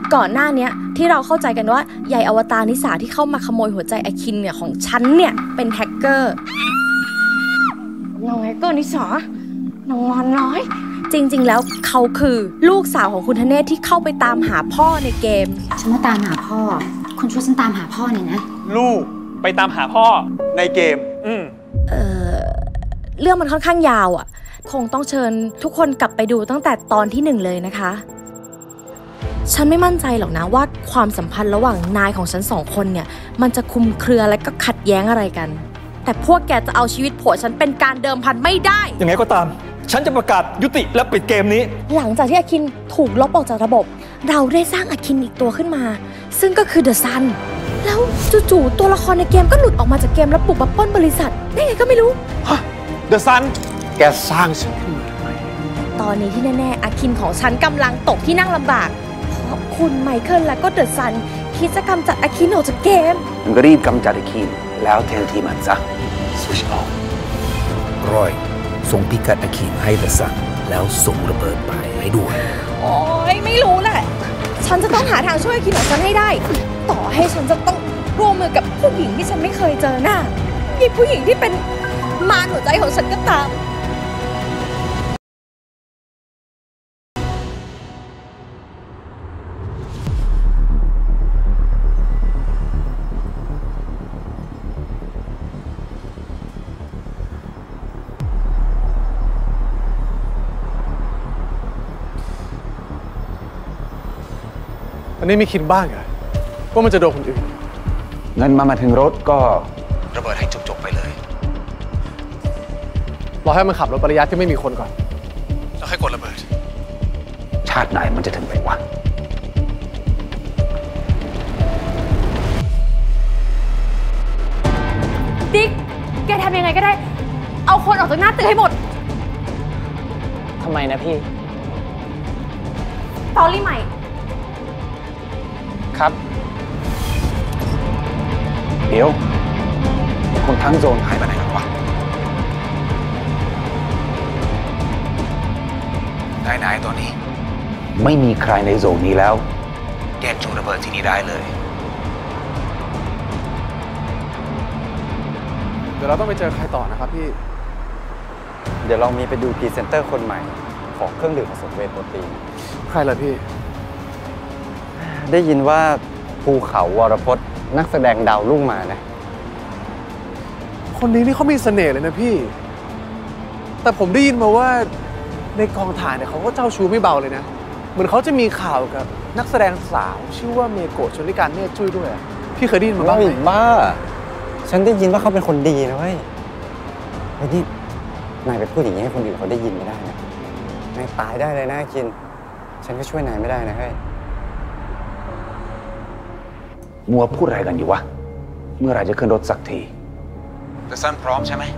ก่อนหน้านี้ที่เราเข้าใจกันว่าใยอวตารนิสาที่เข้ามาขโมยหัวใจอาคินเนี่ยของฉันเนี่ยเป็นแฮกเกอร์น้องแฮกเกอร์นิสาน้องงอนน้อยจริงๆแล้วเขาคือลูกสาวของคุณธเนศที่เข้าไปตามหาพ่อในเกมฉันมาตามหาพ่อคุณช่วยฉันตามหาพ่อหน่อยนะลูกไปตามหาพ่อในเกมเรื่องมันค่อนข้างยาวอ่ะคงต้องเชิญทุกคนกลับไปดูตั้งแต่ตอนที่1เลยนะคะฉันไม่มั่นใจหรอกนะว่าความสัมพันธ์ระหว่างนายของฉัน2คนเนี่ยมันจะคลุมเครือและก็ขัดแย้งอะไรกันแต่พวกแกจะเอาชีวิตผัวฉันเป็นการเดิมพันไม่ได้ยังไงก็ตามฉันจะประกาศยุติและปิดเกมนี้หลังจากที่อาคินถูกลบออกจากระบบเราได้สร้างอาคินอีกตัวขึ้นมาซึ่งก็คือเดอะซันแล้วจู่ๆตัวละครในเกมก็หลุดออกมาจากเกมแล้วปลุกมาปล้นบริษัทได้ไงก็ไม่รู้ฮะเดอะซันแกสร้างฉันขึ้นมาทำไมตอนนี้ที่แน่ๆอาคินของฉันกำลังตกที่นั่งลำบากเพราะคุณไมเคิลและก็เดอะซันคิดจะกำจัดอาคินออกจากเกมมันก็รีบกำจัดอาคินแล้วแทนที่มันซะสวิชออฟรอยส่งพิกัดอาคินให้เดอะซันแล้วส่งระเบิดไปให้ด้วยโอ๊ยไม่รู้แหละฉันจะต้องหาทางช่วยอาคินของฉันให้ได้ต่อให้ฉันจะต้องร่วมมือกับผู้หญิงที่ฉันไม่เคยเจอหน้ายิ่งผู้หญิงที่เป็นมารหัวใจของฉันก็ตามอันนี้ไม่คิดบ้างเหรอว่ามันจะโดนคนอื่นเงินมาถึงรถก็ระเบิดให้จบๆไปเลยรอให้มันขับรถระยะที่ไม่มีคนก่อนแล้วค่อยกดระเบิดชาติไหนมันจะถึงไปวะดิ๊กแกทำยังไงก็ได้เอาคนออกจากหน้าตึกให้หมดทำไมนะพี่ตอรี่ใหม่ครับเดี๋ยวคนทั้งโซนหายไปไหนกันวะไหนๆตอนนี้ไม่มีใครในโซนนี้แล้วแกจุดระเบิดที่นี่ได้เลยเดี๋ยวเราต้องไปเจอใครต่อนะครับพี่เดี๋ยวเรามีไปดูพรีเซนเตอร์คนใหม่ของเครื่องดื่มผสมเวย์โปรตีนใครล่ะพี่ได้ยินว่าภูเขาวรพจน์นักแสดงดาวรุ่งมานะคนนี้นี่เขามีเสน่ห์เลยนะพี่แต่ผมได้ยินมาว่าในกองถ่ายเนี่ยเขาก็เจ้าชู้ไม่เบาเลยนะเหมือนเขาจะมีข่าวกับนักแสดงสาวชื่อว่าเมโกะชลิการเนตรจุ้ยด้วยพี่เคยได้ยินมาบ้างไหมบ้าฉันได้ยินว่าเขาเป็นคนดีนะเว้ยไอ้นี่นายไปพูดอย่างนี้ให้คนอื่นเขาได้ยินไม่ได้นะนายตายได้เลยนะคินฉันก็ช่วยนายไม่ได้นะเฮ้ยมัวพูดอะไรกันอยู่วะเมื่อไรจะขึ้นรถสักทีแต่ซันพร้อมใช่ไหม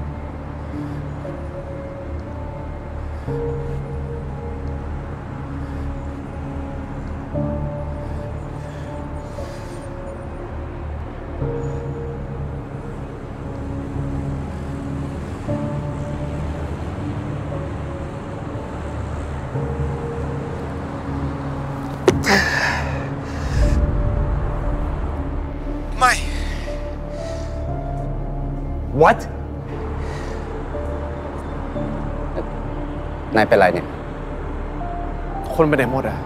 ไม่ What นายเป็นไรเนี่ยคนไปไหนหมดอะ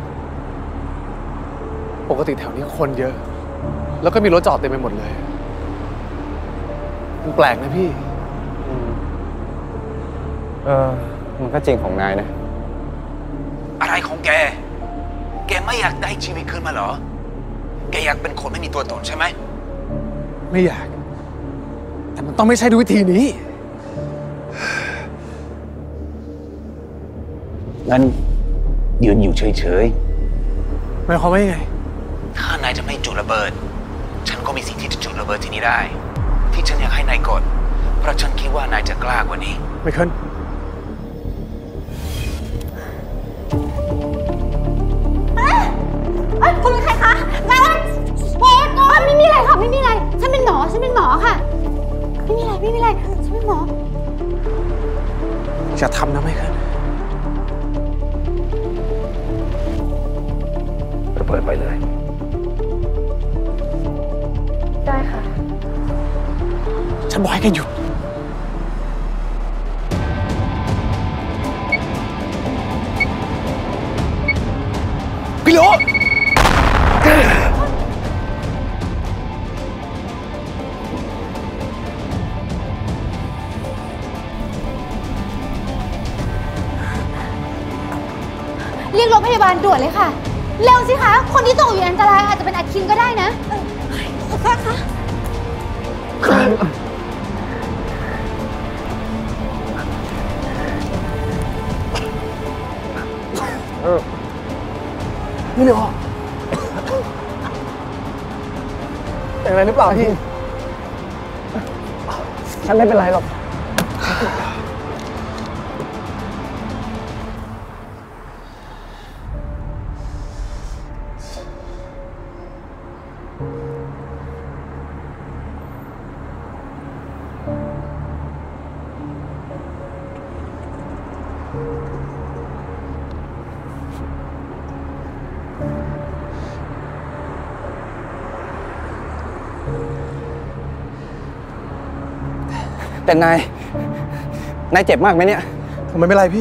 ปกติแถวนี้คนเยอะแล้วก็มีรถจอดเต็มไปหมดเลยมันแปลกนะพี่มันก็จริงของนายนะอะไรของแกไม่อยากได้ชีวิตคืนมาเหรอแกอยากเป็นคนไม่มีตัวตนใช่ไหมไม่อยากแต่มันต้องไม่ใช่ด้วยวิธีนี้งั้นยืนอยู่เฉยๆหมายความว่ายังไงถ้านายจะไม่จุดระเบิดฉันก็มีสิทธิ์ที่จะจุดระเบิดที่นี่ได้ที่ฉันอยากให้นายกดเพราะฉันคิดว่านายจะกล้ากว่านี้ไม่ขึ้นคุณเป็นใครคะนายโอ๊ยไม่มีอะไรค่ะไม่มีอะไรฉันเป็นหมอค่ะไม่มีอะไรฉันเป็นหมออย่าทำนะไม่ขึ้นระเบิบิดไปเลยได้ค่ะฉันบอกให้แกหยุดพี่โลเรียกรถพยาบาลด่วนเลยค่ะ เร็วสิคะ คนที่ตกอยู่ในอันตรายอาจจะเป็นอาคินก็ได้นะค่ะพี่โลเป็นอะไรหรือเปล่าพี่ฉันไม่เป็นไรหรอก แต่นายเจ็บมากไหมเนี่ยผมไม่เป็นไรพี่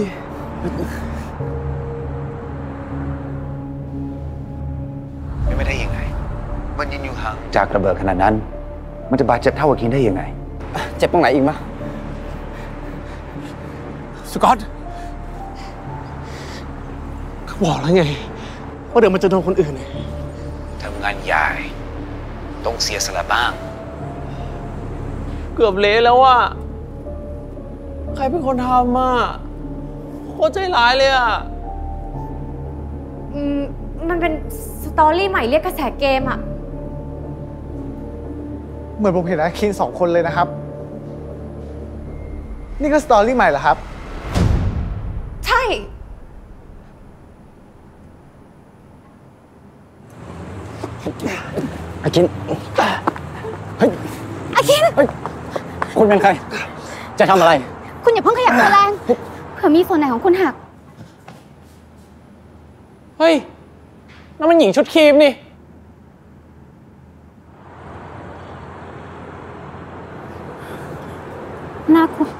ไม่ได้ยังไง มันยืนอยู่ห่างจากระเบิดขนาดนั้น มันจะบาดเจ็บเท่ากับคินได้ยังไงเจ็บตรงไหนอีกมะสกอตเขาบอกแล้วไง ว่าเดี๋ยวมันจะโดนคนอื่นทำงานใหญ่ต้องเสียสละบ้างเกือบเละแล้วอะใครเป็นคนทำอะโคตรใจร้ายเลยอะมันเป็นสตอรี่ใหม่เรียกกระแสเกมอะเหมือนผมเห็นอาคิน2 คนเลยนะครับ นี่ก็สตอรี่ใหม่เหรอครับใช่อาคิน เฮ้ยอาคินเฮ้ย คุณเป็นใคร จะทำอะไรคุณอย่าเพิ่งขยับตัวแรง เผื่อมีส่วนไหนของคุณหักเฮ้ยนั่นมันหญิงชุดครีมนี่น่ากลัว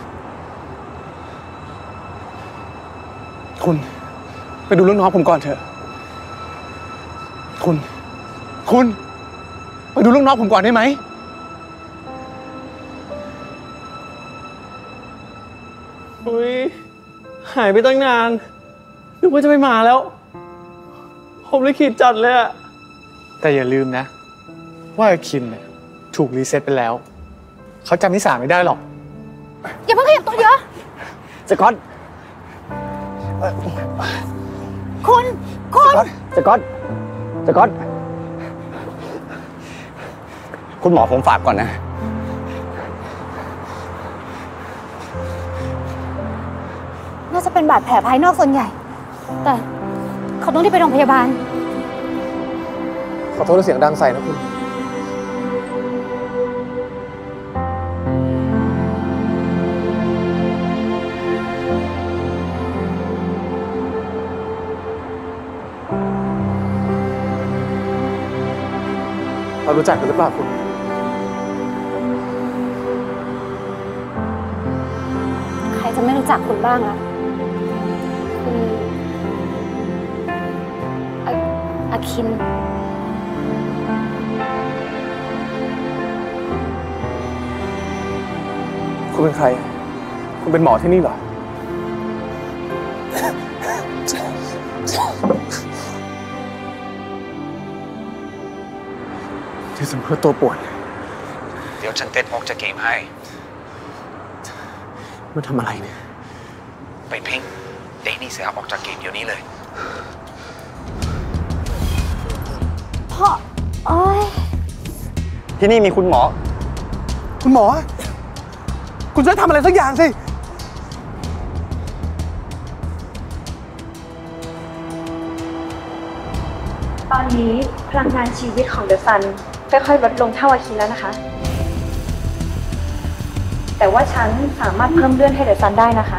คุณไปดูลูกน้องผมก่อนเถอะ คุณไปดูลูกน้องผมก่อนได้ไหมอุ้ยหายไปตั้งนานนึกว่าจะไม่มาแล้ว ผมเลยขีดจัดเลยอะแต่อย่าลืมนะ ว่าอาคินเนี่ยถูกรีเซ็ตไปแล้ว เขาจำนิสาไม่ได้หรอกอย่าเพิ่งขยับตัวเยอะสกอตคุณสกอต คุณหมอผมฝากก่อนนะน่าจะเป็นบาดแผลภายนอกส่วนใหญ่ แต่เขาต้องรีบไปโรงพยาบาลขอโทษที่เสียงดังใส่นะคุณเรารู้จักกันหรือเปล่าคุณใครจะไม่รู้จักคุณบ้างล่ะคุณอาคินคุณเป็นใคร คุณเป็นหมอที่นี่เหรอ ที่สัมเพื่อตัวปวดเดี๋ยวฉันเต้นออกจากเกมให้มันทำอะไรเนี่ยไปพิงเดนี่เสียออกจากเกมเดี๋ยวนี้เลยพ่อโอ้ยที่นี่มีคุณหมอคุณหมอ คุณช่วยทำอะไรสักอย่างสิตอนนี้พลังงานชีวิตของเดอะซันค่อยๆลดลงเท่าอาคินแล้วนะคะ แต่ว่าฉันสามารถเพิ่มเลื่อนให้เดอะซันได้นะคะ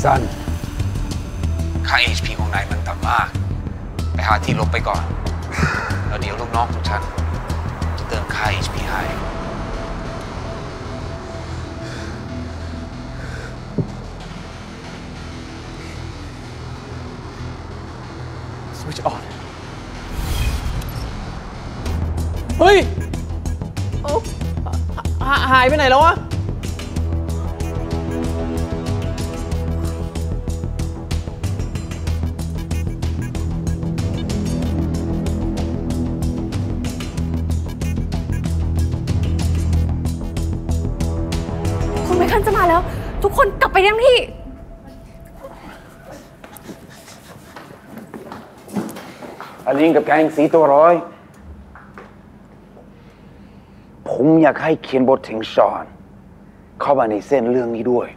ซันค่า HP ของนายมันต่ำมากไปหาที่ลบไปก่อนแล้วเดี๋ยวลูกน้องของฉันจะเติมค่า HP ให้ switch on เฮ้ยหายไปไหนแล้ววะคุณไมเคิลจะมาแล้ว ทุกคนกลับไปยังที่อลินกับแกงสีตัวร้อยผมอยากให้เขียนบทถึงชอนเข้ามาในเส้นเรื่องนี้ด้วย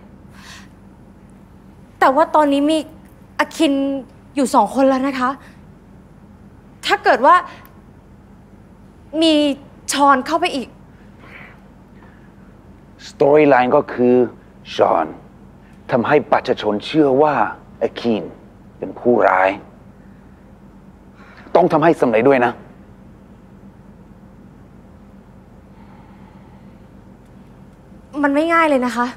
แต่ว่าตอนนี้มีอาคินอยู่2 คนแล้วนะคะ ถ้าเกิดว่ามีชอนเข้าไปอีกสตอรี่ไลน์ก็คือชอนทำให้ประชาชนเชื่อว่าอาคินเป็นผู้ร้าย ต้องทำให้สำเร็จด้วยนะมันไม่ง่ายเลยนะคะ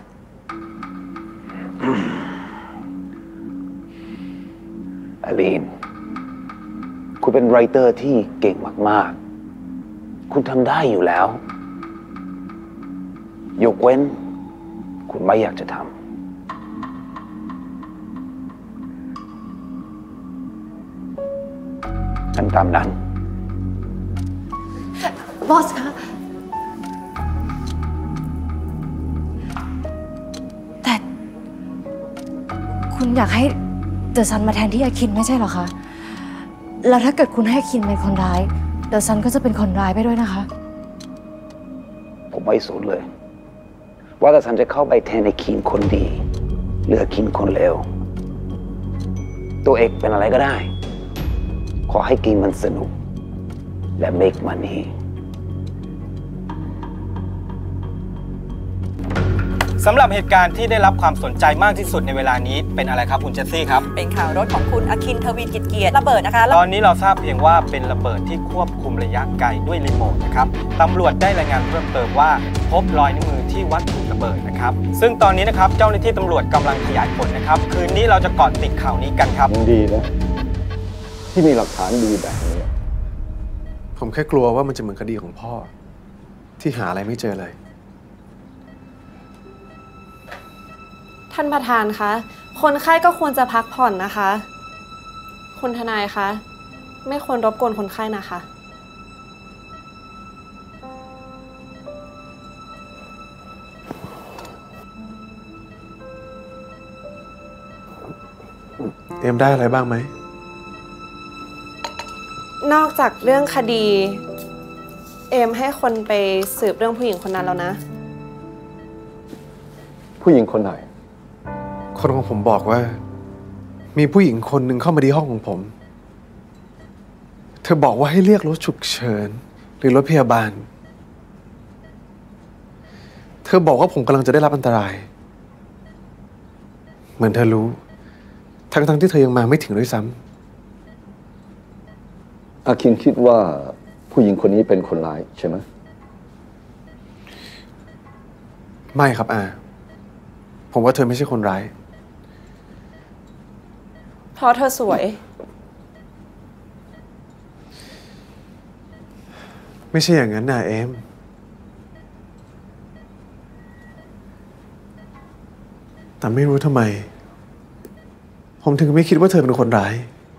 อลีน คุณเป็นไรเตอร์ที่เก่งมากๆ คุณทำได้อยู่แล้ว ยกเว้น คุณไม่อยากจะทำงั้นตามนั้นบอสคะแต่คุณอยากให้เดอะซันมาแทนที่อาคินไม่ใช่เหรอคะ แล้วถ้าเกิดคุณให้อาคินเป็นคนร้ายเดอะซันก็จะเป็นคนร้ายไปด้วยนะคะผมไม่สนเลย ว่าแต่ฉันจะเข้าไปแทนไอ้คินคนดีหรือคินคนเลว ตัวเอกเป็นอะไรก็ได้ ขอให้เกมมันสนุก และ make money สำหรับเหตุการณ์ที่ได้รับความสนใจมากที่สุดในเวลานี้เป็นอะไรครับคุณเจสซี่ครับเป็นข่าวรถของคุณอคิน ทวีกิจเกียรติระเบิดนะคะตอนนี้เราทราบเพียงว่าเป็นระเบิดที่ควบคุมระยะไกลด้วยรีโมทนะครับตำรวจได้รายงานเพิ่มเติมว่าพบรอยนิ้วมือที่วัตถุระเบิดนะครับซึ่งตอนนี้นะครับเจ้าหน้าที่ตำรวจกำลังขยายผลนะครับคืนนี้เราจะเกาะติดข่าวนี้กันครับดีนะที่มีหลักฐานดีแบบนี้ผมแค่กลัวว่ามันจะเหมือนคดีของพ่อ ที่หาอะไรไม่เจอเลยท่านประธานคะ คนไข้ก็ควรจะพักผ่อนนะคะ คุณทนายคะ ไม่ควรรบกวนคนไข้นะคะเตรียมได้อะไรบ้างไหมนอกจากเรื่องคดี เอมให้คนไปสืบเรื่องผู้หญิงคนนั้นแล้วนะผู้หญิงคนไหนคนของผมบอกว่า มีผู้หญิงคนหนึ่งเข้ามาที่ห้องของผม เธอบอกว่าให้เรียกรถฉุกเฉินหรือรถพยาบาล เธอบอกว่าผมกำลังจะได้รับอันตราย เหมือนเธอรู้ ทั้งที่เธอยังมาไม่ถึงด้วยซ้ำอาคินคิดว่าผู้หญิงคนนี้เป็นคนร้ายใช่ไหมไม่ครับอาผมว่าเธอไม่ใช่คนร้ายเพราะเธอสวยไม่ใช่อย่างนั้นนะเอม แต่ไม่รู้ทำไม ผมถึงไม่คิดว่าเธอเป็นคนร้าย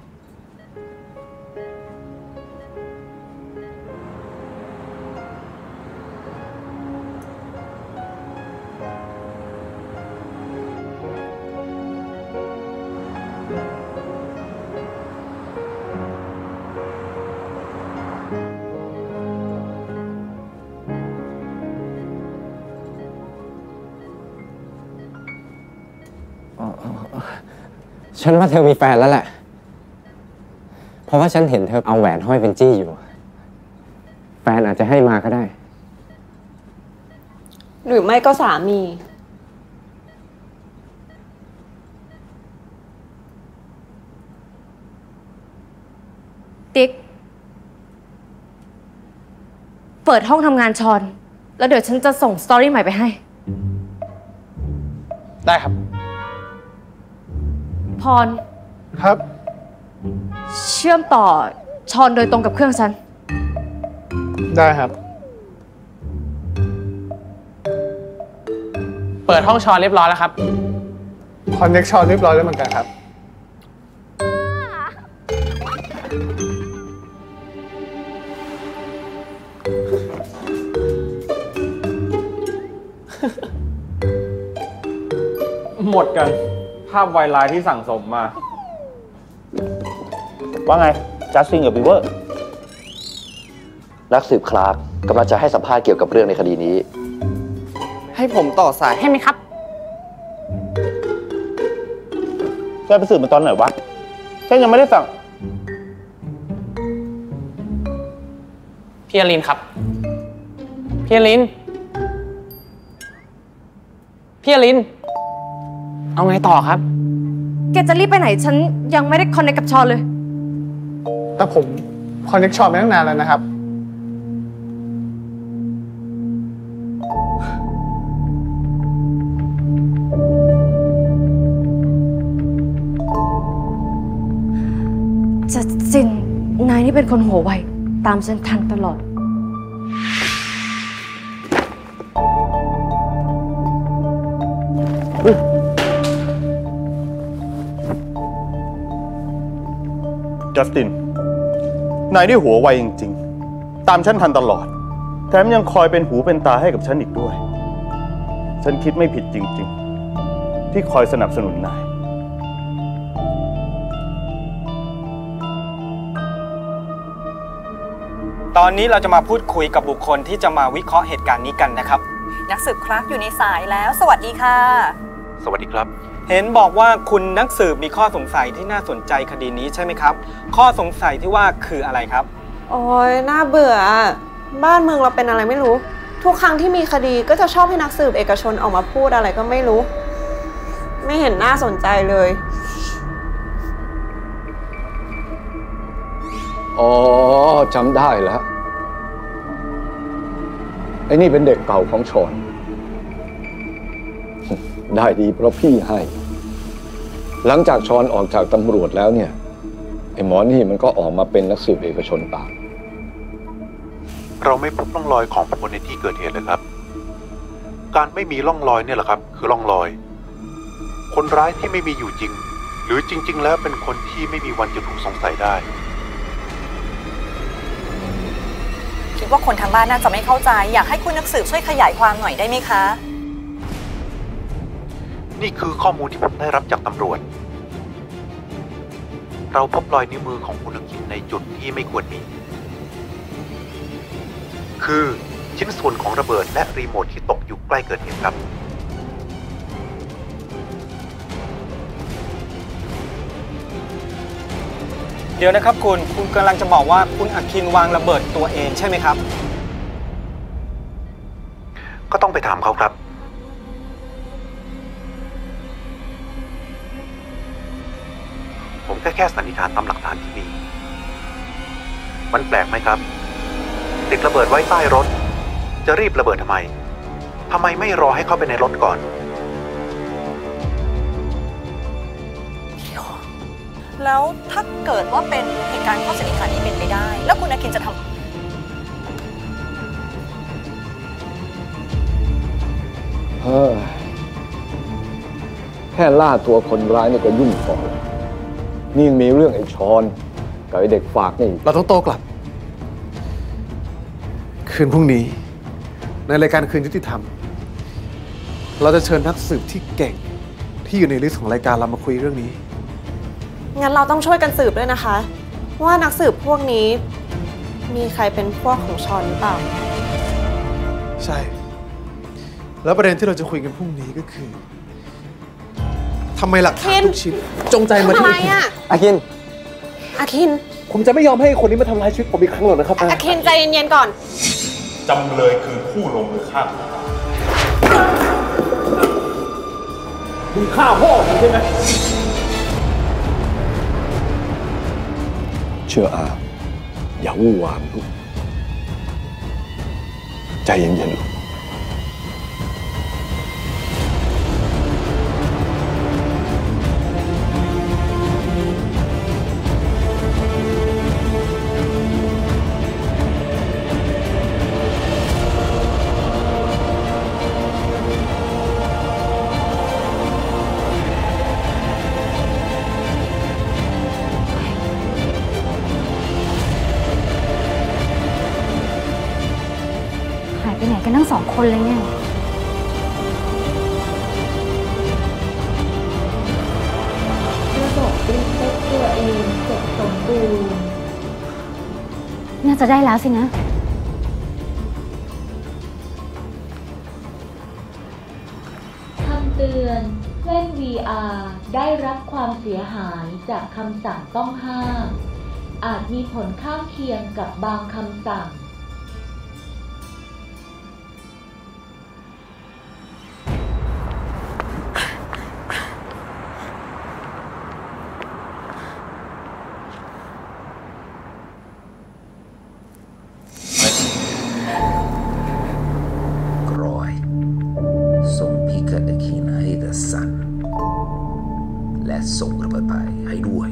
ฉันว่าเธอมีแฟนแล้วแหละ เพราะว่าฉันเห็นเธอเอาแหวนห้อยเป็นจี้อยู่ แฟนอาจจะให้มาก็ได้หรือไม่ก็สามีติ๊กเปิดห้องทำงานชอนแล้วเดี๋ยวฉันจะส่งสตอรี่ใหม่ไปให้ได้ครับพรครับเชื่อมต่อชอนโดยตรงกับเครื่องฉันได้ครับเปิดห้องชอนเรียบร้อยแล้วครับคอนเน็กชอนเรียบร้อยแล้วเหมือนกันครับหมดกันภาพไวไลน์ที่สั่งสมมาว่าไงจัสตินกับบีเวอร์นักสืบคลาร์กกำลังจะให้สัมภาษณ์เกี่ยวกับเรื่องในคดีนี้ให้ผมต่อสายให้ไหมครับแกไปสืบมาตอนไหนวะฉันยังไม่ได้สั่งพี่อลินครับพี่อลินเอาไงต่อครับแกจะรีบไปไหนฉันยังไม่ได้คอนเนคกับชอนเลยแต่ผมคอนเน็กชอนมาตั้งนานแล้วนะครับจัสตินนายนี่เป็นคนหัวไวตามฉันทันตลอดจัสตินนายนี่หัวไวจริงๆตามฉันทันตลอดแถมยังคอยเป็นหูเป็นตาให้กับฉันอีกด้วยฉันคิดไม่ผิดจริงๆที่คอยสนับสนุนนายตอนนี้เราจะมาพูดคุยกับบุคคลที่จะมาวิเคราะห์เหตุการณ์นี้กันนะครับนักสืบคลาร์กอยู่ในสายแล้วสวัสดีค่ะสวัสดีครับเห็นบอกว่าคุณนักสืบมีข้อสงสัยที่น่าสนใจคดีนี้ใช่ไหมครับข้อสงสัยที่ว่าคืออะไรครับโอ้ยน่าเบื่อบ้านเมืองเราเป็นอะไรไม่รู้ทุกครั้งที่มีคดีก็จะชอบให้นักสืบเอกชนออกมาพูดอะไรก็ไม่รู้ไม่เห็นน่าสนใจเลยอ๋อจำได้แล้วไอ้นี่เป็นเด็กเก่าของชอนได้ดีเพราะพี่ให้หลังจากชอนออกจากตำรวจแล้วเนี่ยไอ้หมอนี่มันก็ออกมาเป็นนักสืบเอกชนตามเราไม่พบร่องรอยของคนในที่เกิดเหตุเลยครับการไม่มีร่องรอยเนี่ยแหละครับคือร่องรอยคนร้ายที่ไม่มีอยู่จริงหรือจริงๆแล้วเป็นคนที่ไม่มีวันจะถูกสงสัยได้คิดว่าคนทางบ้านน่าจะไม่เข้าใจอยากให้คุณนักสืบช่วยขยายความหน่อยได้ไหมคะนี่คือข้อมูลที่ผมได้รับจากตำรวจเราพบรอยนิ้วมือของคุณอาคินในจุดที่ไม่ควรมีคือชิ้นส่วนของระเบิดและรีโมทที่ตกอยู่ใกล้เกิดเหตุครับเดี๋ยวนะครับคุณกำลังจะบอกว่าคุณอาคินวางระเบิดตัวเองใช่ไหมครับก็ต้องไปถามเขาครับผมแค่สันนิษฐานตามหลักฐานที่มีมันแปลกไหมครับติดระเบิดไว้ใต้รถจะรีบระเบิดทำไมไม่รอให้เข้าไปในรถก่อนแล้วถ้าเกิดว่าเป็นเหตุการณ์ข้อสันนิษฐานนี้เป็นไปได้แล้วคุณอาคินจะทำแค่ล่าตัวคนร้ายนี่ก็ยุ่งพอนี่ยังมีเรื่องไอ้ชอนกับไอ้เด็กฝากนี่เราต้องโต้กลับคืนพรุ่งนี้ในรายการคืนยุติธรรมเราจะเชิญนักสืบที่เก่งที่อยู่ในลิสต์ของรายการเรามาคุยเรื่องนี้งั้นเราต้องช่วยกันสืบด้วยนะคะว่านักสืบพวกนี้มีใครเป็นพวกของชอนหรือเปล่าใช่แล้วประเด็นที่เราจะคุยกันพรุ่งนี้ก็คือทำไมหลักฐานทุกชิ้นจงใจมาที่อาคินผมจะไม่ยอมให้คนนี้มาทำร้ายชีวิตผมอีกครั้งหรอกนะครับอาคินใจเย็นๆก่อนจำเลยคือผู้ลงมือฆ่ามึงฆ่าพ่อผมใช่ไหมเชื่ออาอย่าวู่วามลูกใจเย็นๆลูกหายไปไหนกันทั้งสองคนเลยเนี่ยระบบรีเซ็ตตัวเองเสร็จสมบูรณ์น่าจะได้แล้วสินะคำเตือนเล่น VR ได้รับความเสียหายจากคำสั่งต้องห้ามอาจมีผลข้างเคียงกับบางคำสั่งส่งพิกัดอาคินให้เดอะซันและส่งระเบิดไปให้ด้วย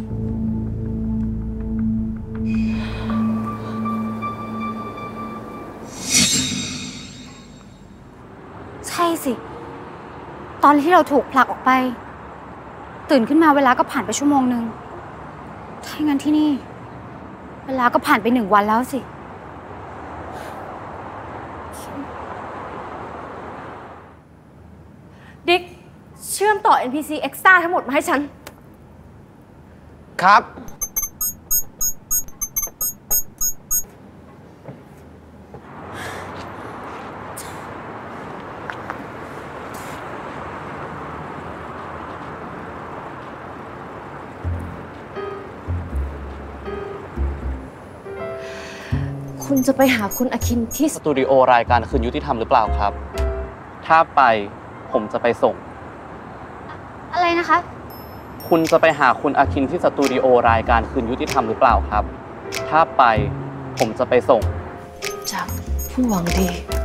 ใช่สิตอนที่เราถูกผลักออกไปตื่นขึ้นมาเวลาก็ผ่านไปชั่วโมงนึงถ้างั้นที่นี่เวลาก็ผ่านไป1 วันแล้วสิดิกเชื่อมต่อ NPC Extra ทั้งหมดมาให้ฉันครับคุณจะไปหาคุณอาคินที่สตูดิโอรายการคืนยุติธรรมหรือเปล่าครับ ถ้าไปผมจะไปส่งอะไรนะคะคุณจะไปหาคุณอาคินที่สตูดิโอรายการคืนยุติธรรมหรือเปล่าครับ ถ้าไปผมจะไปส่งจากผู้หวังดี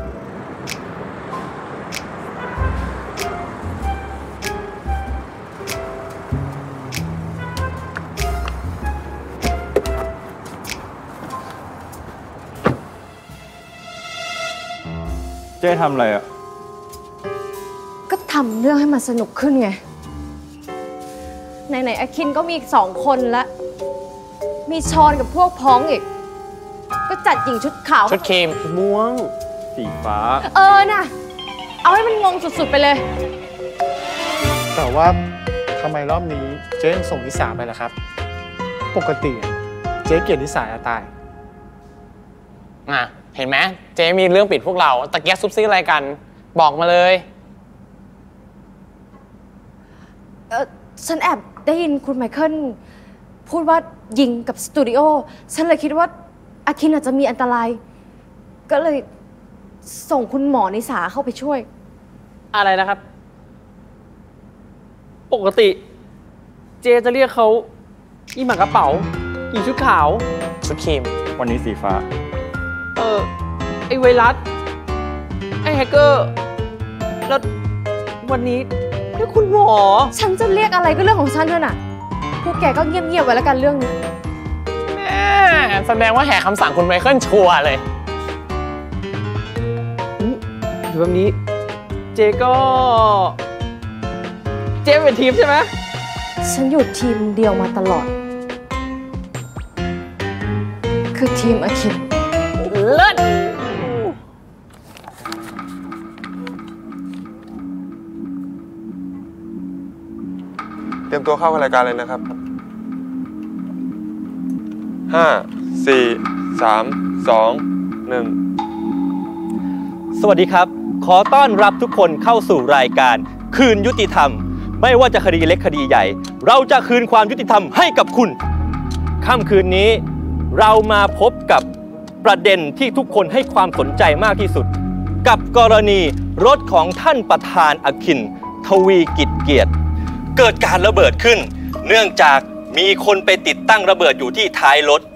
เจ๊ทำอะไรอ่ะก็ทำเรื่องให้มันสนุกขึ้นไงไหนๆอาคินก็มีอีก2 คนละมีชอนกับพวกพ้องอีกก็จัดหญิงชุดขาวชุดครีมม่วงสีฟ้าน่ะเอาให้มันงงสุดๆไปเลยแต่ว่าทำไมรอบนี้เจ๊ยังส่งนิสาไปล่ะครับปกติเจ๊เกลียดนิสาตายเห็นไหมเจ๊มีเรื่องปิดพวกเราตะเกียบซุบซิบอะไรกันบอกมาเลยฉันแอบได้ยินคุณไมเคิลพูดว่ายิงกับสตูดิโอฉันเลยคิดว่าอาคินอาจจะมีอันตรายก็เลยส่งคุณหมอนิสาเข้าไปช่วยอะไรนะครับปกติเจจะเรียกเขาอีหมากระเป๋าอีชุดขาวชุดครีมวันนี้สีฟ้าไอไวรัสไอแฮกเกอร์แล้ววันนี้เรียกคุณหมอฉันจะเรียกอะไรก็เรื่องของฉันด้วยน่ะพวกแกก็เงียบๆไว้แล้วกันเรื่องนี้แสดงว่าแหกคำสั่งคุณไมเคิลชัวร์เลยอยู่แบบนี้เจเป็นทีมใช่ไหมฉันอยู่ทีมเดียวมาตลอดคือทีมอาคินเลิศเตรียมตัวเข้ารายการเลยนะครับ 5 4 3 2 1 สวัสดีครับขอต้อนรับทุกคนเข้าสู่รายการคืนยุติธรรมไม่ว่าจะคดีเล็กคดีใหญ่เราจะคืนความยุติธรรมให้กับคุณค่ำคืนนี้เรามาพบกับประเด็นที่ทุกคนให้ความสนใจมากที่สุดกับกรณีรถของท่านประธานอคินทวีกิจเกียรติเกิดการระเบิดขึ้นเนื่องจากมีคนไปติดตั้งระเบิดอยู่ที่ท้ายรถ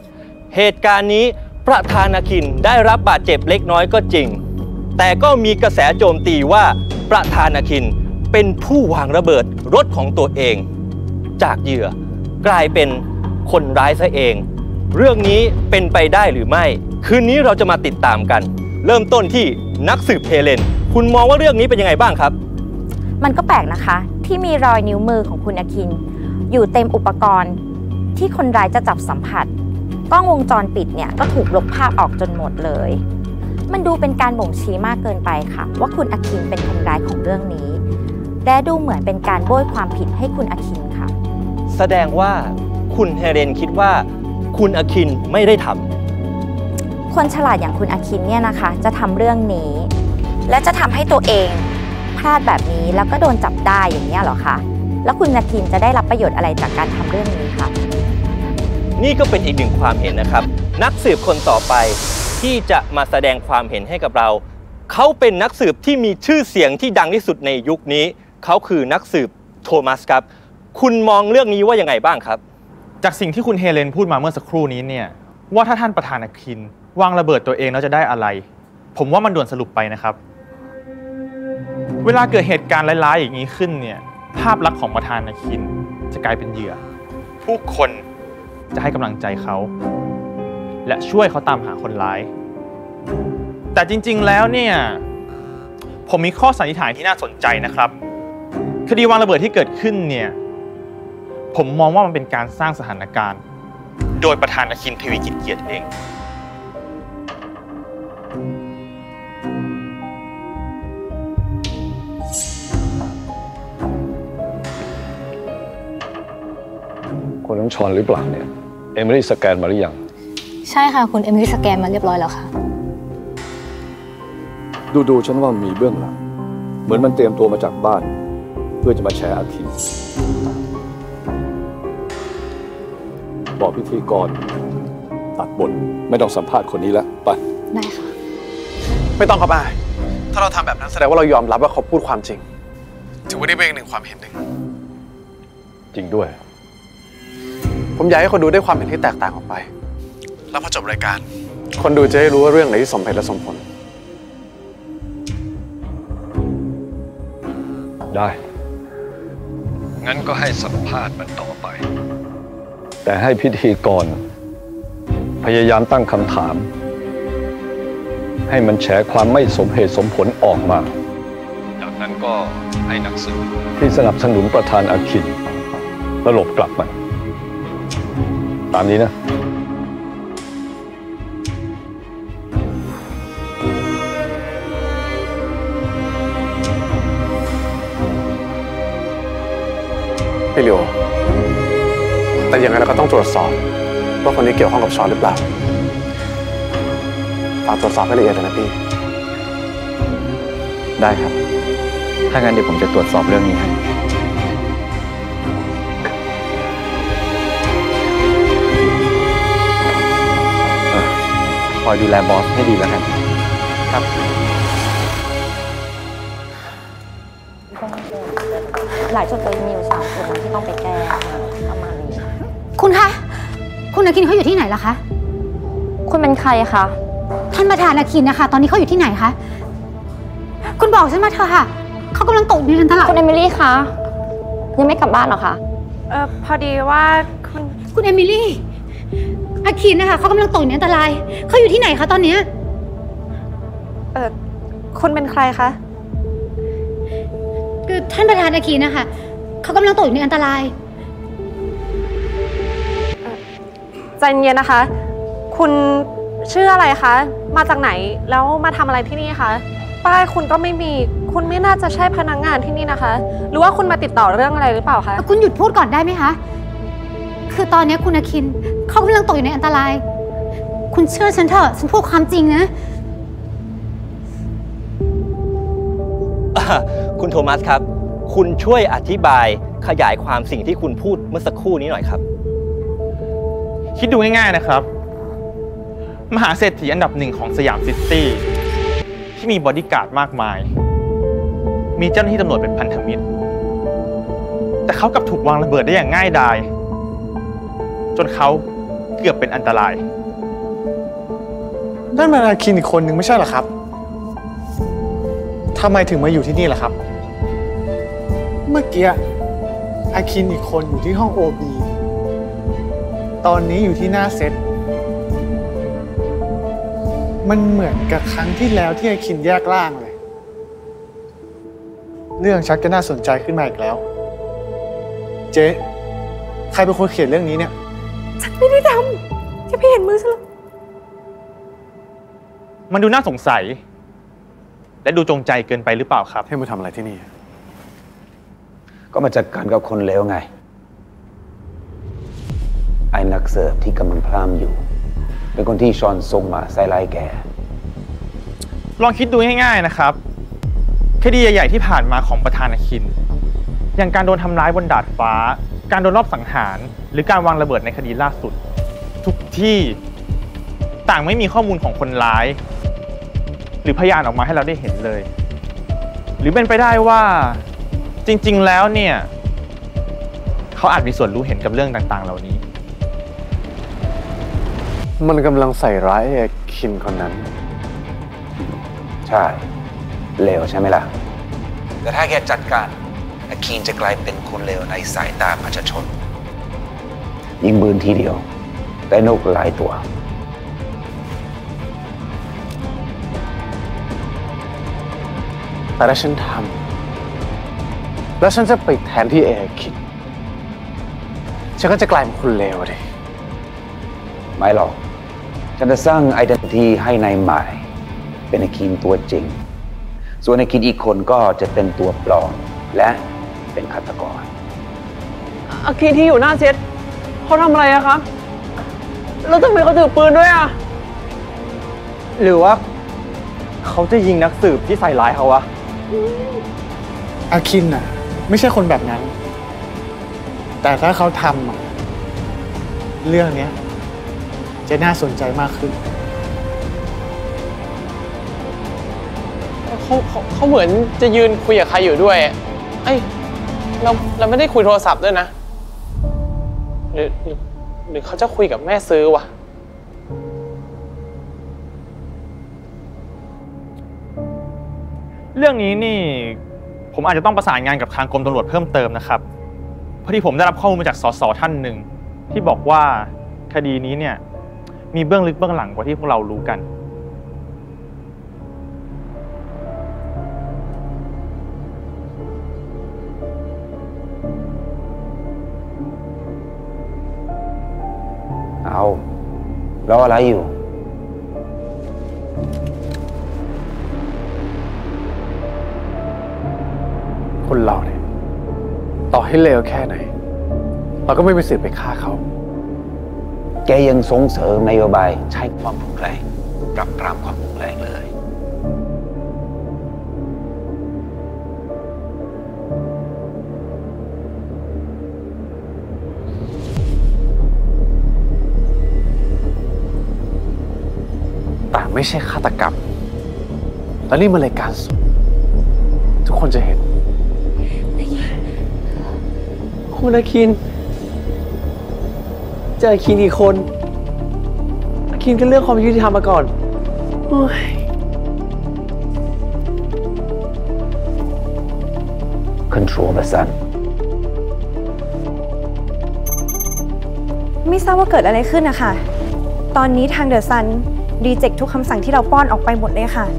เหตุการณ์นี้ประธานอาคินได้รับบาดเจ็บเล็กน้อยก็จริงแต่ก็มีกระแสโจมตีว่าประธานอาคินเป็นผู้วางระเบิดรถของตัวเองจากเหยื่อกลายเป็นคนร้ายซะเองเรื่องนี้เป็นไปได้หรือไม่คืนนี้เราจะมาติดตามกันเริ่มต้นที่นักสืบเฮเลนคุณมองว่าเรื่องนี้เป็นยังไงบ้างครับมันก็แปลกนะคะที่มีรอยนิ้วมือของคุณอาคินอยู่เต็มอุปกรณ์ที่คนร้ายจะจับสัมผัสกล้องวงจรปิดเนี่ยก็ถูกลบภาพออกจนหมดเลยมันดูเป็นการบ่งชี้มากเกินไปค่ะว่าคุณอาคินเป็นคนร้ายของเรื่องนี้และดูเหมือนเป็นการโบยความผิดให้คุณอาคินค่ะแสดงว่าคุณเฮเลนคิดว่าคุณอาคินไม่ได้ทำคนฉลาดอย่างคุณอาคินเนี่ยนะคะจะทำเรื่องนี้และจะทำให้ตัวเองพลาดแบบนี้แล้วก็โดนจับได้อย่างนี้เหรอคะแล้วคุณอาคินจะได้รับประโยชน์อะไรจากการทำเรื่องนี้คะนี่ก็เป็นอีกหนึ่งความเห็นนะครับนักสืบคนต่อไปที่จะมาแสดงความเห็นให้กับเราเขาเป็นนักสืบที่มีชื่อเสียงที่ดังที่สุดในยุคนี้เขาคือนักสืบโทมัสครับคุณมองเรื่องนี้ว่ายังไงบ้างครับจากสิ่งที่คุณเฮเลนพูดมาเมื่อสักครู่นี้เนี่ยว่าถ้าท่านประธานอาคินวางระเบิดตัวเองแล้วจะได้อะไรผมว่ามันด่วนสรุปไปนะครับเวลาเกิดเหตุการณ์ร้ายๆอย่างนี้ขึ้นเนี่ยภาพลักษณ์ของประธานอาคินจะกลายเป็นเหยื่อผู้คนจะให้กำลังใจเขาและช่วยเขาตามหาคนร้ายแต่จริงๆแล้วเนี่ยผมมีข้อสันนิษฐานที่น่าสนใจนะครับคดีวางระเบิดที่เกิดขึ้นเนี่ยผมมองว่ามันเป็นการสร้างสถานการณ์โดยประธานอาคิน ทวีกิจเกียรติเองคนนั้นชอนหรือเปล่าเนี่ยเอมิลี่สแกนมาหรือยังใช่ค่ะคุณเอมิลี่สแกนมาเรียบร้อยแล้วค่ะดูฉันว่ามีเบื้องหลังเหมือนมันเตรียมตัวมาจากบ้านเพื่อจะมาแชร์อาคินบอกพิธีกรตัดบทไม่ต้องสัมภาษณ์คนนี้แล้วไปได้ค่ะไม่ต้องครับถ้าเราทำแบบนั้นแสดงว่าเรายอมรับว่าเขาพูดความจริงถือว่าได้เป็นอีกหนึ่งความเห็นหนึ่งจริงด้วยผมอยากให้คนดูได้ความเห็นที่แตกต่างออกไปแล้วพอจบรายการคนดูจะได้รู้ว่าเรื่องไหนที่สมเหตุและสมผลได้งั้นก็ให้สัมภาษณ์มันต่อไปแต่ให้พิธีกรพยายามตั้งคำถามให้มันแฉความไม่สมเหตุสมผลออกมาจากนั้นก็ให้นักสืบที่สนับสนุนประธานอาคินตลบกลับมันตามนี้นะพี่ลิวแต่ยังไงเราก็ต้องตรวจสอบว่าคนนี้เกี่ยวข้องกับชอนหรือเปล่าฝากตรวจสอบให้ละเอียดเลยนะพี่ได้ครับถ้างั้นเดี๋ยวผมจะตรวจสอบเรื่องนี้ให้คอยดูแลบอสให้ดีแล้วกันครับหลายจุดเลยมีอยู่3 จุดที่ต้องไปแก้ประมาณนี้คุณคะคุณอาคินเขาอยู่ที่ไหนล่ะคะคุณเป็นใครคะท่านประธานอาคินนะคะตอนนี้เขาอยู่ที่ไหนคะคุณบอกฉันมาเถอะค่ะเขากำลังตกอยู่ในอันตรายคุณเอมิลี่คะยังไม่กลับบ้านหรอคะพอดีว่าคุณเอมิลี่อาคินนะคะเขากำลังตกอยู่ในอันตรายเขาอยู่ที่ไหนคะตอนนี้คุณเป็นใครคะคือท่านประธานอาคินนะคะเขากำลังตกอยู่ในอันตรายใจเย็นนะคะคุณชื่ออะไรคะมาจากไหนแล้วมาทำอะไรที่นี่คะป้ายคุณก็ไม่มีคุณไม่น่าจะใช่พนักงานที่นี่นะคะหรือว่าคุณมาติดต่อเรื่องอะไรหรือเปล่าคะคุณหยุดพูดก่อนได้ไหมคะคือตอนนี้คุณอาคินเขากำลังตกอยู่ในอันตรายคุณเชื่อฉันเถอะฉันพูดความจริงนะคุณโทมัสครับคุณช่วยอธิบายขยายความสิ่งที่คุณพูดเมื่อสักครู่นี้หน่อยครับคิดดูง่ายๆนะครับมหาเศรษฐีอันดับ1ของสยามซิตี้ที่มีบอดี้การ์ดมากมายมีเจ้าหน้าที่ตำรวจเป็นพันธมิตรแต่เขากลับถูกวางระเบิดได้อย่างง่ายดายจนเขาเกือบเป็นอันตรายนั่นมันอาคินอีกคนหนึ่งไม่ใช่เหรอครับทำไมถึงมาอยู่ที่นี่ล่ะครับ เมื่อกี้อาคินอีกคนอยู่ที่ห้องโอบีตอนนี้อยู่ที่หน้าเซตมันเหมือนกับครั้งที่แล้วที่อาคินแยกร่างเลยเรื่องชักจะน่าสนใจขึ้นมาอีกแล้วเจ๊ใครเป็นคนเขียนเรื่องนี้เนี่ยฉันไม่ได้ทำแค่พี่เห็นมือฉันหรอมันดูน่าสงสัยและดูจงใจเกินไปหรือเปล่าครับให้มาทำอะไรที่นี่ก็มาจัดการกับคนเลวไงไอ้นักเสิร์ฟที่กำลังพลามอยู่เป็นคนที่ชอนส่งมาใส่ร้ายแกลองคิดดูง่ายๆนะครับคดีใหญ่ๆที่ผ่านมาของประธานอาคินอย่างการโดนทำร้ายบนดาดฟ้าการโดนรอบสังหารหรือการวางระเบิดในคดีล่าสุดทุกที่ต่างไม่มีข้อมูลของคนร้ายหรือพยานออกมาให้เราได้เห็นเลยหรือเป็นไปได้ว่าจริงๆแล้วเนี่ยเขาอาจมีส่วนรู้เห็นกับเรื่องต่างๆเหล่านี้มันกำลังใส่ร้ายไอ้คินคนนั้นใช่เลวใช่ไหมล่ะแต่ถ้าแกจัดการอาคินจะกลายเป็นคนเลวในสายตาประชาชนยิงปืนทีเดียวได้นกหลายตัวแต่ถ้าฉันทำแล้วฉันจะไปแทนที่ไอ้คินฉันก็จะกลายเป็นคนเลวดิไม่หรอกฉันจะสร้างไอดีนิตี้ให้นายใหม่เป็นอาคินตัวจริงส่วนอาคินอีกคนก็จะเป็นตัวปลอมและเป็นฆาตกรอาคินที่อยู่หน้าเซตเขาทำอะไรอะคะแล้วทำไมเขาถือปืนด้วยอะหรือว่าเขาจะยิงนักสืบที่ใส่ร้ายเขาวะอาคินน่ะไม่ใช่คนแบบนั้นแต่ถ้าเขาทำเรื่องนี้จะน่าสนใจมากขึ้นเขาเหมือนจะยืนคุยกับใครอยู่ด้วยเอ้ยเราไม่ได้คุยโทรศัพท์ด้วยนะหรือเขาจะคุยกับแม่ซื้อวะเรื่องนี้นี่ผมอาจจะต้องประสานงานกับทางกรมตำรวจเพิ่มเติมนะครับพอดีผมได้รับข้อมูลมาจากสสท่านหนึ่งที่บอกว่าคดีนี้เนี่ยมีเบื้องลึกเบื้องหลังกว่าที่พวกเรารู้กันเอารออะไรอยู่คนเราเนี่ยต่อให้เลวแค่ไหนเราก็ไม่มีสิทธิ์ไปฆ่าเขาแกยังส่งเสริมนโยบายใช้ความรุนแรงปราบปรามความรุนแรงเลยแต่ไม่ใช่ฆาตกรรมแล้วนี่มันรายการสดทุกคนจะเห็นคุณอาคินเจออาคินอีกคนอาคินก็เลือกความยุติธรรมมาก่อน Control the sun ไม่ทราบว่าเกิดอะไรขึ้นนะคะตอนนี้ทางเดอะซันรีเจ็คทุกคำสั่งที่เราป้อนออกไปหมดเลยค่ะ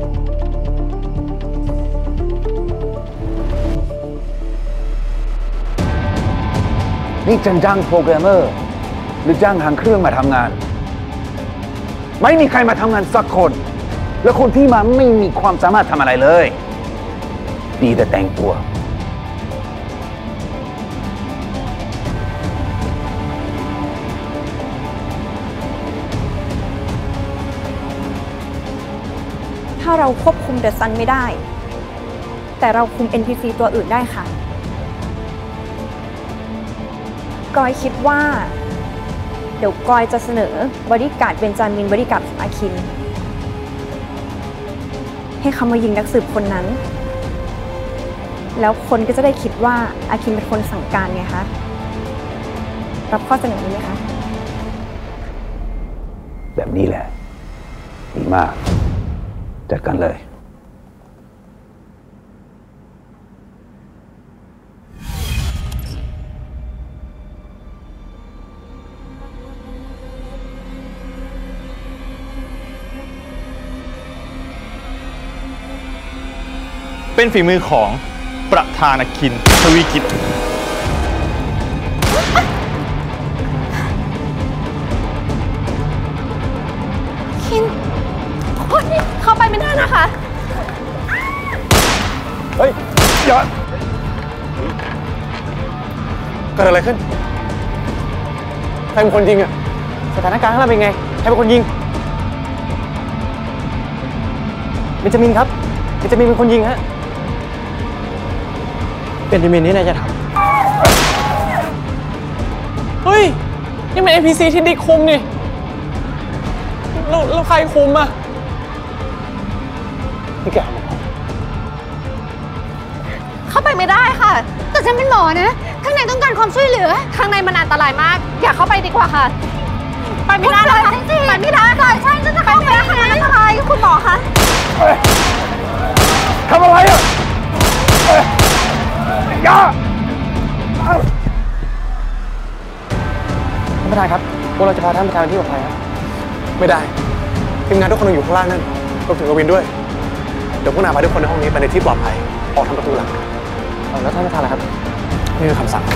นี่จะจ้างโปรแกรมเมอร์หรือจ้างหางเครื่องมาทำงานไม่มีใครมาทำงานสักคนและคนที่มาไม่มีความสามารถทำอะไรเลยดีแต่แต่งตัวถ้าเราควบคุมเดอะซันไม่ได้แต่เราคุม NPC ตัวอื่นได้ค่ะกอยคิดว่าเดี๋ยวกอยจะเสนอบอดี้การ์ดเบนจามินบอดี้การ์ดของอาคินให้เขามายิงนักสืบคนนั้นแล้วคนก็จะได้คิดว่าอาคินเป็นคนสั่งการไงคะรับข้อเสนอนี้ไหมคะแบบนี้แหละดีมากจัดกันเลยเป็นฝีมือของประธานคินทวีกิจคินโอ๊ยเข้าไปไม่ได้นะคะเฮ้ยอย่าเกิดอะไรขึ้นใครเป็นคนยิงอะสถานการณ์ข้างล่างเป็นไงใครเป็นคนยิงเบนจามินครับเบนจามินเป็นคนยิงฮะเบนจามินนี่นายจะทำเฮ้ย นี่มัน NPC ที่ดิกคุมนี่แล้วใครคุมอะนี่แกเข้าไปไม่ได้ค่ะแต่ฉันเป็นหมอนะ ข้างในต้องการความช่วยเหลือข้างในมันอันตรายมาก อย่าเข้าไปดีกว่าค่ะ ไปไม่ได้นะคะไปไม่ได้ค่ะฉันจะเข้าไปได้ค่ะอันตรายคุณหมอคะทำอะไรอ่ะอย่าท่านประธานครับพวกเราจะพาท่านประธานไปที่ปลอดภัยครับไม่ได้ทีมงานทุกคนต้องอยู่ข้างล่างนั่นรวมถึงกวินด้วยเดี๋ยวพวกนายพาทุกคนในห้องนี้ไปในที่ปลอดภัยออกทางประตูหลังแล้วท่านประธานล่ะครับนี่คือคำสั่ง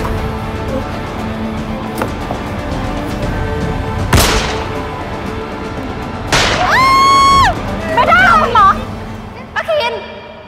ไม่ได้หรอกคุณหมออาคิน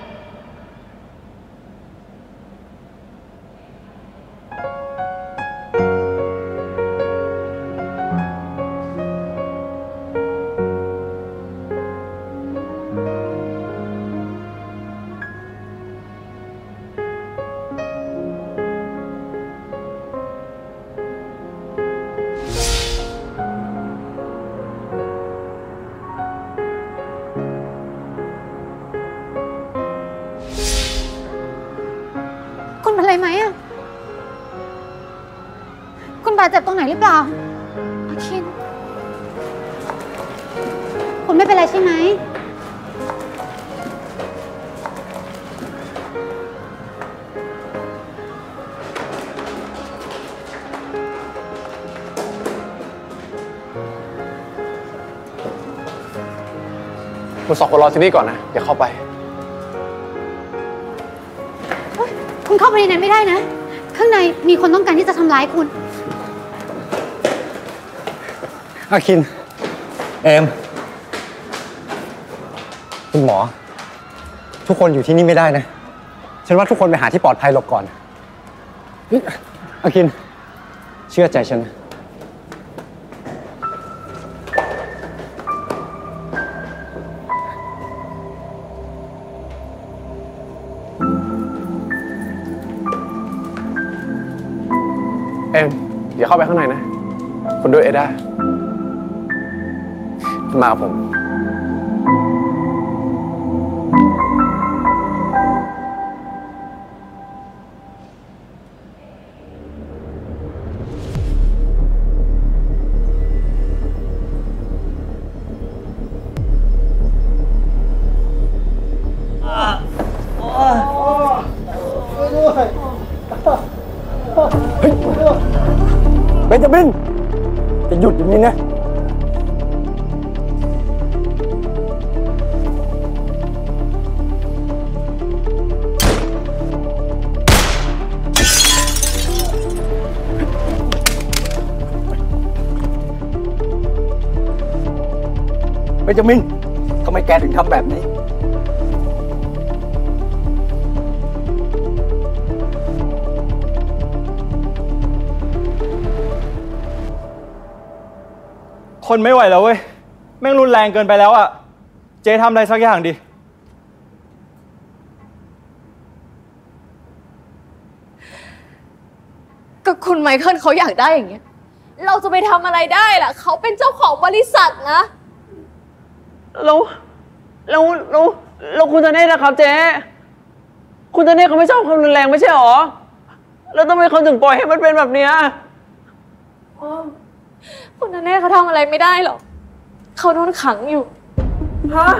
คุณเป็นไรไหมอะคุณบาดเจ็บตรงไหนหรือเปล่าอาคิน คุณไม่เป็นไรใช่ไหมคุณสองคนรอที่นี่ก่อนนะอย่าเข้าไปคุณเข้าไปในนั้นไม่ได้นะ ข้างในมีคนต้องการที่จะทำร้ายคุณอาคิน เอม คุณหมอ ทุกคนอยู่ที่นี่ไม่ได้นะ ฉันว่าทุกคนไปหาที่ปลอดภัยหลบก่อนอาคิน เชื่อใจฉันนะเอ็มอย่าเข้าไปข้างในนะคุณด้วยเอด้าคุณมากับผมเบนจามินจะหยุดอย่างนี้นะเบนจามินทำไมแกถึงทำแบบนี้ทนไม่ไหวแล้วเว้ยแม่งรุนแรงเกินไปแล้วอ่ะเจ๊ทำอะไรสักอย่างดิก็คุณไมเคิลเขาอยากได้อย่างเงี้ยเราจะไปทำอะไรได้ล่ะเขาเป็นเจ้าของบริษัทนะเราคุณธเนศนะครับเจ๊คุณธเนศเขาไม่ชอบความรุนแรงไม่ใช่หรอแล้วทำไมเขาถึงปล่อยให้มันเป็นแบบเนี้ยคุณธเนศเขาทำอะไรไม่ได้หรอกเขาโดนขังอยู่ฮะ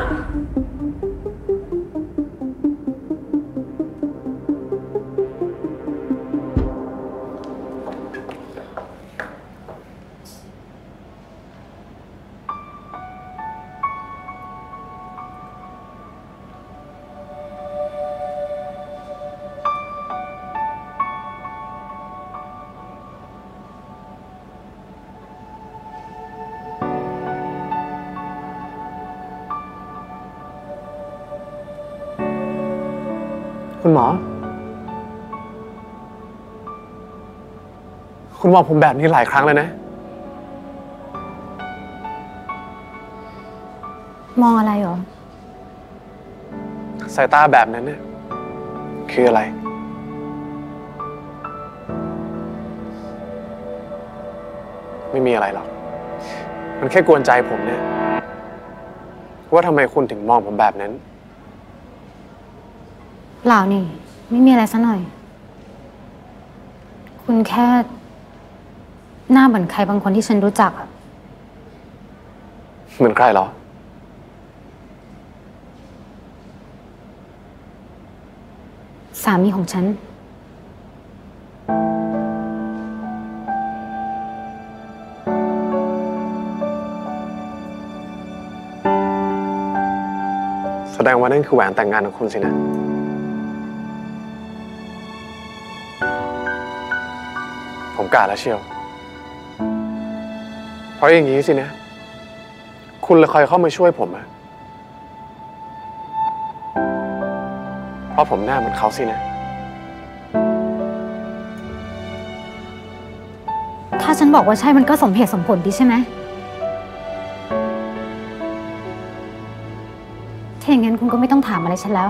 คุณหมอ คุณมองผมแบบนี้หลายครั้งแล้วนะมองอะไรหรอสายตาแบบนั้นเนี่ยคืออะไร ไม่มีอะไรหรอก มันแค่กวนใจผมเนี่ยว่าทำไมคุณถึงมองผมแบบนั้นเปล่านี่ ไม่มีอะไรซะหน่อย คุณแค่หน้าเหมือนใครบางคนที่ฉันรู้จักอะเหมือนใครเหรอสามีของฉันแสดงว่านั่นคือแหวนแต่งงานของคุณสินะ ผมกล้าแล้วเชียว เพราะอย่างนี้สินะ คุณเลยคอยเข้ามาช่วยผมอะเพราะผมหน้าเหมือนเขาสินะถ้าฉันบอกว่าใช่มันก็สมเหตุสมผลดีใช่ไหมถ้าอย่างนั้นคุณก็ไม่ต้องถามอะไรฉันแล้ว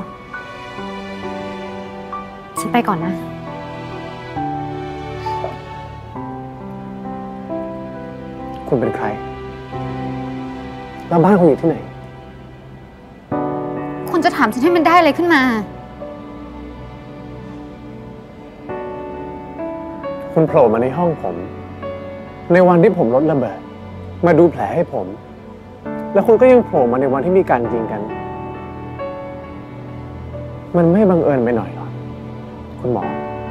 ฉันไปก่อนนะคุณเป็นใคร แล้วบ้านคุณอยู่ที่ไหนคุณจะถามฉันให้มันได้อะไรขึ้นมาคุณโผล่มาในห้องผม ในวันที่ผมรถระเบิด มาดูแผลให้ผม แล้วคุณก็ยังโผล่มาในวันที่มีการยิงกัน มันไม่บังเอิญไปหน่อยหรอ คุณหมอ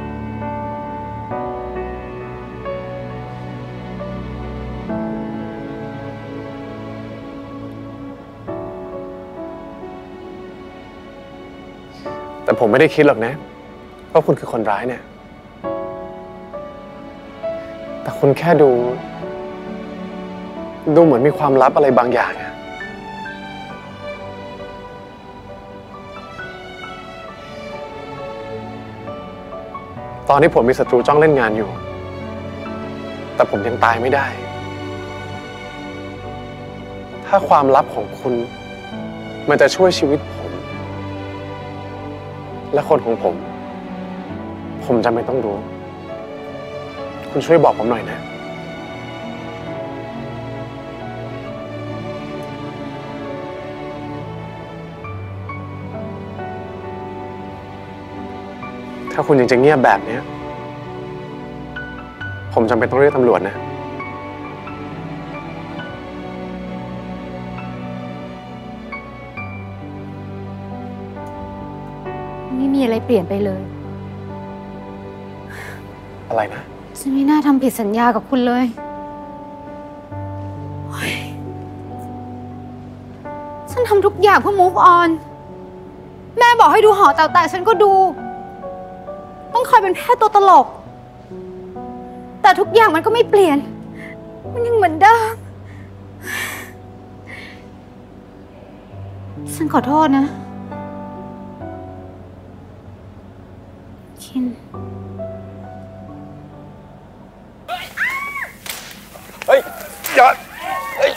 แต่ผมไม่ได้คิดหรอกนะว่าคุณคือคนร้ายเนี่ย แต่คุณแค่ดูเหมือนมีความลับอะไรบางอย่างอะตอนนี้ผมมีศัตรูจ้องเล่นงานอยู่ แต่ผมยังตายไม่ได้ ถ้าความลับของคุณมันจะช่วยชีวิตผม และคนของผมจำเป็นต้องรู้ คุณช่วยบอกผมหน่อยนะ ถ้าคุณยังจะเงียบแบบนี้ ผมจำเป็นต้องเรียกตำรวจนะไม่มีอะไรเปลี่ยนไปเลยอะไรนะฉันไม่น่าทำผิดสัญญากับคุณเลยโอ๊ยฉันทำทุกอย่างเพื่อ move on แม่บอกให้ดูหอแต๋วฉันก็ดู ต้องคอยเป็นแพทย์ตัวตลก แต่ทุกอย่างมันก็ไม่เปลี่ยน มันยังเหมือนเดิม ฉันขอโทษนะ คินเฮ้ย อย่า เฮ้ย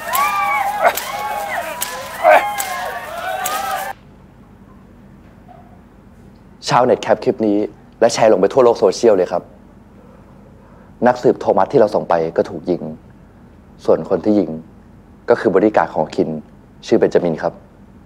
ชาวเน็ตแคปคลิปนี้และแชร์ลงไปทั่วโลกโซเชียลเลยครับ นักสืบโทมัสที่เราส่งไปก็ถูกยิง ส่วนคนที่ยิงก็คือบริการดของคินชื่อเบนจามินครับ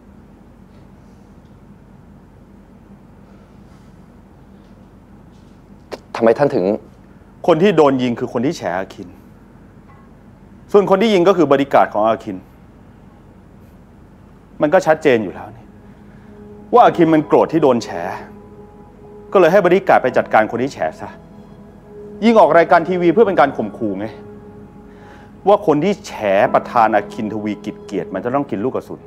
ทำไมท่านถึงคนที่โดนยิงคือคนที่แฉอาคิน ส่วนคนที่ยิงก็คือบริการดของอาคินมันก็ชัดเจนอยู่แล้วนี่ว่าอาคินมันโกรธที่โดนแฉก็เลยให้บริการไปจัดการคนที่แฉซะยิ่งออกรายการทีวีเพื่อเป็นการข่มขู่ไงว่าคนที่แฉประธานอาคินทวีกิจเกียรติมันจะต้องกินลูกกระสุน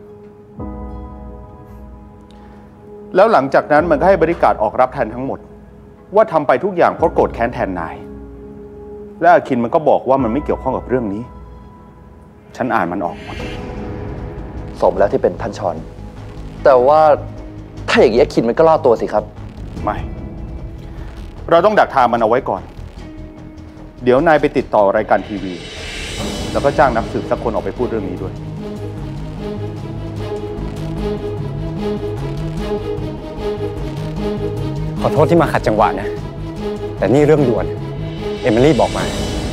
แล้วหลังจากนั้นมันก็ให้บริการออกรับแทนทั้งหมดว่าทำไปทุกอย่างเพราะโกรธแค้นแทนนายและอาคินมันก็บอกว่ามันไม่เกี่ยวข้องกับเรื่องนี้ฉันอ่านมันออกหมดสมแล้วที่เป็นท่านชอนแต่ว่าถ้าอย่างนี้อาคินมันก็รอดตัวสิครับไม่เราต้องดักทางมันเอาไว้ก่อนเดี๋ยวนายไปติดต่อรายการทีวีแล้วก็จ้างนักสืบสักคนออกไปพูดเรื่องนี้ด้วยขอโทษที่มาขัดจังหวะนะแต่นี่เรื่องด่วนเอมิลี่บอกมา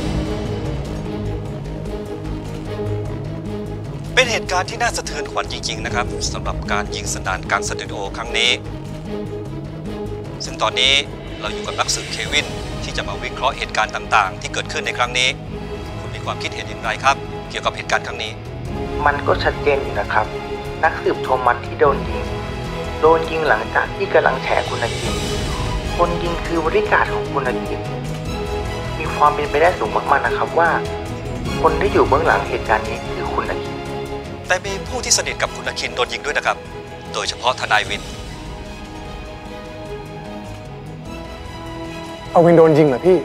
เป็นเหตุการณ์ที่น่าสะเทือนขวัญจริงๆนะครับสำหรับการยิงสันดานกลางสตูดิโอครั้งนี้ซึ่งตอนนี้เราอยู่กับนักสืบเควินที่จะมาวิเคราะห์เหตุการณ์ต่างๆที่เกิดขึ้นในครั้งนี้คุณมีความคิดเห็นอย่างไรครับเกี่ยวกับเหตุการณ์ครั้งนี้มันก็ชัดเจนอยู่นะครับนักสืบโทมัสที่โดนยิงหลังจากที่กำลังแฉคุณอากินคนยิงคือบริการของคุณอากินมีความเป็นไปได้สูงมากๆนะครับว่าคนที่อยู่เบื้องหลังเหตุการณ์นี้คือคุณอากินแต่มีผู้ที่สนิทกับคุณอาคินโดนยิงด้วยนะครับโดยเฉพาะทนายวินเอาวินโดนยิงเหรอพี่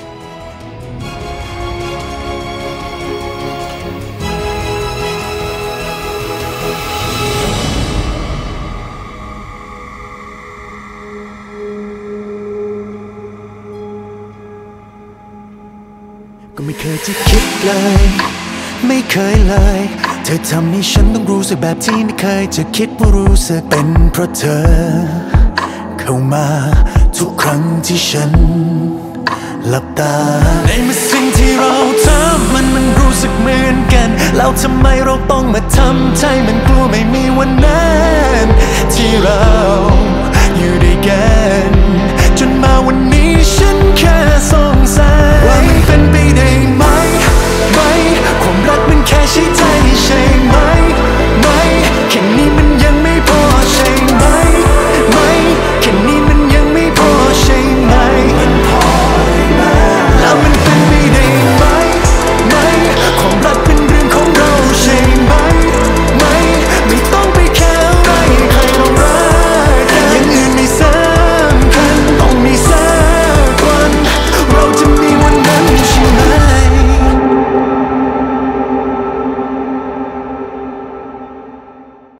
ก็ไม่เคยจะคิดเลยไม่เคยเลยเธอทำให้ฉันต้องรู้สึกแบบที่ไม่เคยจะคิดว่ารู้สึกเป็นเพราะเธอเข้ามาทุกครั้งที่ฉันหลับตาในเมื่อสิ่งที่เราทำมันรู้สึกเหมือนกันแล้วทำไมเราต้องมาทำใจมันกลัวไม่มีวันนั้นที่เรา